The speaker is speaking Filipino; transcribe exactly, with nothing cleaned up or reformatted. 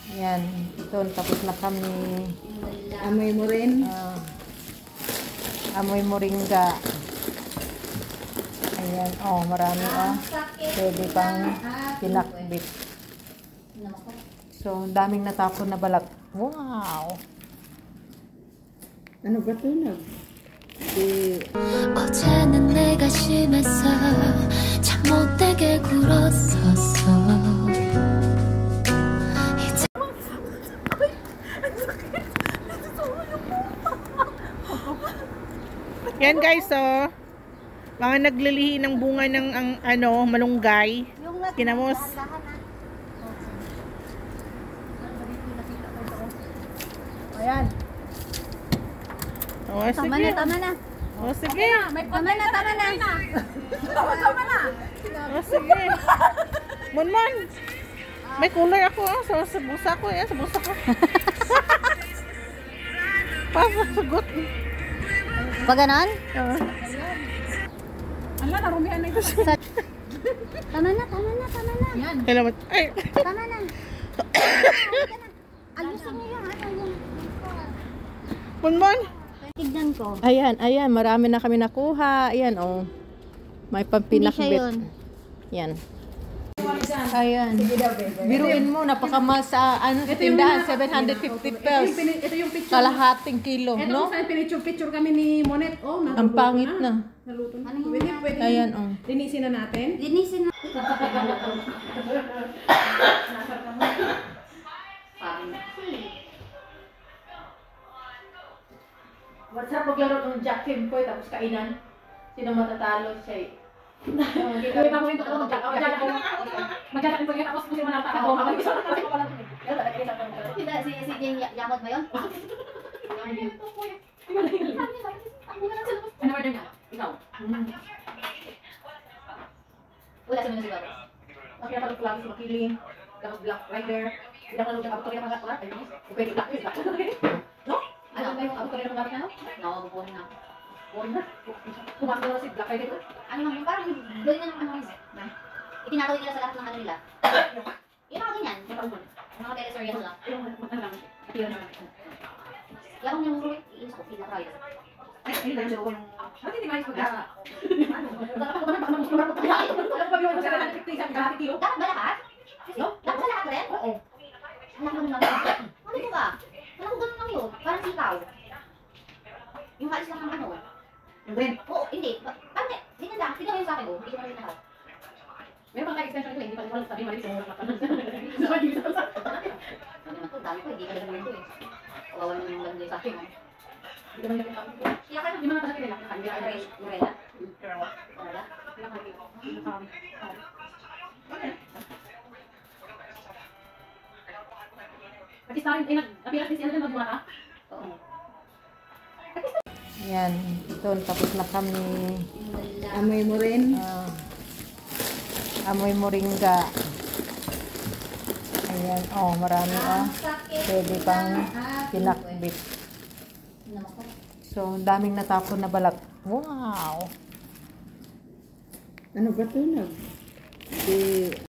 Yan, ito, tapos na kami. Amoy mo rin. Uh, amoy moringa. Ayan, oh, marami oh. Pwede pang pinakbit. So, daming natapon na balat. Wow! Ano ba ito na? 어제는 내가 심했어 참 못되게 굴었었어 Yan guys, oh. Mga naglilihi ng bunga ng ang, ano, malunggay. Kinamos. Ayan. Oh, tama sige. na, tama na. Oh, sige. Tama na, tama na. Tama na! Oh, sige. Monmon. May kulay ako, oh. So, sa busa ko, eh. Sa busa ko. Pasagot. Pag ganon? Oh. Ala, narumihan na ito. Tama na, tama na, tama na. Yan. Salamat. Ay. Tama na. Ayusin niyo yung ano yung... Monmon. Tignan ko. Ayan, ayan, marami na kami nakuha. Ayan, oh. May Hindi siya pampinakbit. yun. Yan. Ayan. Biruin mo, napakamahal sa ano, sa tindahan, seven hundred fifty pesos. Ito yung picture. Kalahating kilo, Ito no? no? Picture-picture kami ni Monet. Oh, naluto Ang pangit na. Naluto na. Ano yung Pwede, mga- pwede. Ayan, oh. Linisin na natin. Linisin na. What's up, maglaro ng Jack Kim ko, tapos kainan. Sino matatalo siya? Kaya pa ko yung ano, mag-jack. Mag-jack ko tapos kung sino manataka ako. Ako isa kasi ko pala. Sila, si, si Jane Ya- Yamot ba yun? Ano order niya? Ikaw. Wala sa mga siguro. Kasi ako lang lagi sa makiling. Tapos black rider. Hindi ako nalutang ako rin mga katulat. Pwede black yun. No? Ano ba yung ako rin mga katulat? Nakabubuhan na. Buwan na. Kumakalo na si black rider. Ano lang, yung parang gawin na ng ano na. Itinatawid nila sa lahat ng ano nila. Yung mga ganyan. Yung mga teleserye lang. Yung ano lang. Tira naman. Yung yung ruit, yung sa kopila tayo. Ay, ayun lang siya ko yung... Ba't hindi maayos mag-asa? Ano? Baka naman baka naman sumarap ko. Alam ba yung sa lahat fifty isang kalahati kilo? Dapat ba lahat? No? Dapat sa lahat rin? Oo. Anak naman lang. Ano ito ba? Alam ko ganun lang yun. Parang sikaw. Yung halis lang ng ano. Yung bread. Oo, hindi. Ba- Parang, ganyan lang. Tignan mo yung sa akin, oh. Hindi ko na rin lahat. Meron bang ka-extension ko? Hindi pa rin walang sabi mali sa mga kapatid. Sabi ko sa Ano naman to, dami ko, hindi ka na naman ito eh. Kawawa naman yung ganda sa akin, oh. Hindi naman yung kapatid ko. Kaya ka, Yung mga kapatid nila. Hindi Yung ka Ray- yung Rela? Pero, Wala? Pati sa akin, ay nag-appearance din sila din magbuha ka? Oo. Yan, ito, tapos na kami. Amoy mo rin. Uh, amoy moringa. Ayan, oh, marami oh. Pwede pang pinakbit. So, daming natapon na balat. Wow! Ano ba ito na?